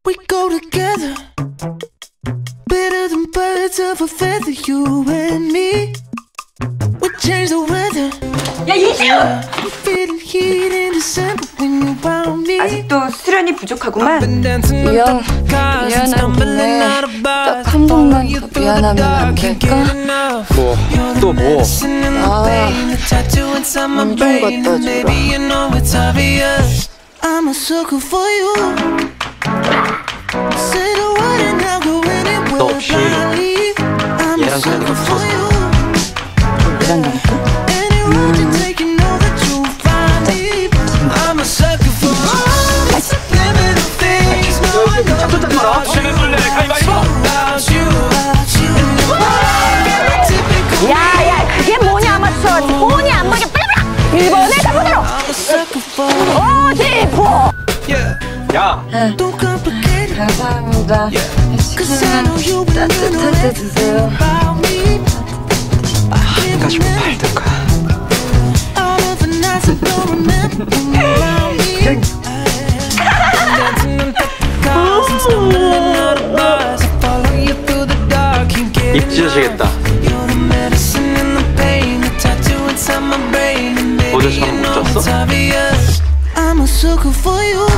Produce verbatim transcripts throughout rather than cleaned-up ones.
We go together, better than birds of a feather, you and me. We change the weather. 야, 이시우! Feeling heat in December when you found me. 아직도 수련이 부족하구만. 미안, 미안한 봄에 딱 한 번만 더 미안하면 안 될까? 뭐, 또 뭐? 아, 몸 좀 갖다 주라. I'm a sucker for you. Say the word and I'll go anywhere. 너 없이 얘랑 사는 게 없어서. 얘랑 나니까? Any road you take, you know that you'll find me. I'm a sucker for all subliminal things. No one knows about you. 야야, 그게 뭐냐, 아마추어. 돈이 안 먹여. 빨리 빨리. 일 번에 가보도록. 어디포. 야! 감사합니다. 식사는 따뜻할 때 드세요. 한 가지만 팔든가. 입 찢어지겠다. 어제 잠 못 잤어? I'm a sucker for you.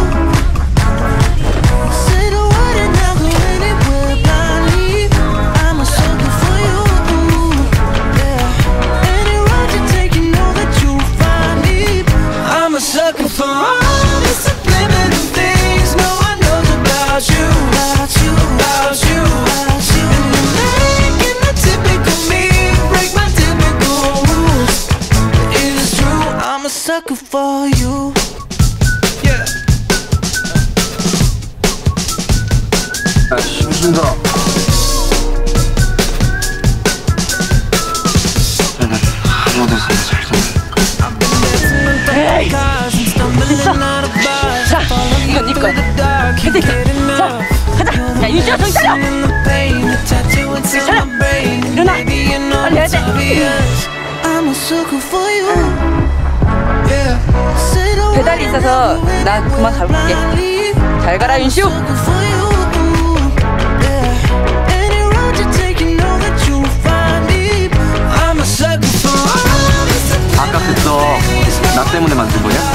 Say the word and I'll go anywhere blindly. I'm a sucker for you. Yeah. Any road you take, you know that you'll find me. I'm a sucker for all the subliminal things no one knows about you. About you, about you, about you. And you're making the typical me break my typical rules. It is true, I'm a sucker for you. 야, 심순자. 하루 돼서 잘 잤네. 에이, 됐어. 자, 이건 네 거야. 헤드게. 자, 가자. 야, 이시우 정신 차려. 정신 차려. 일어나. 빨리 해야 돼. I'm a sucker for you. 배달이 있어서 나 그만 가볼게. 잘 가라, 윤시우. 아까 그거 나 때문에 만든 거야?